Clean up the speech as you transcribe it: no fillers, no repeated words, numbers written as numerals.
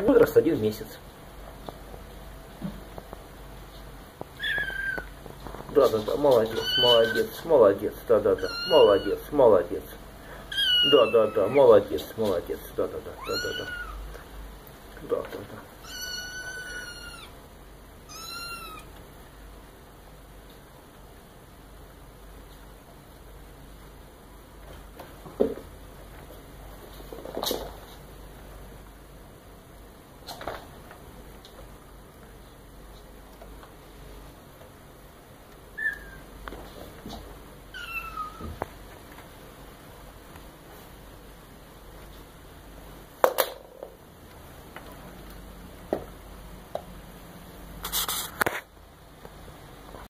Возраст 1 месяц. Да, молодец, молодец, молодец, да, молодец, молодец. Да, молодец, молодец, да.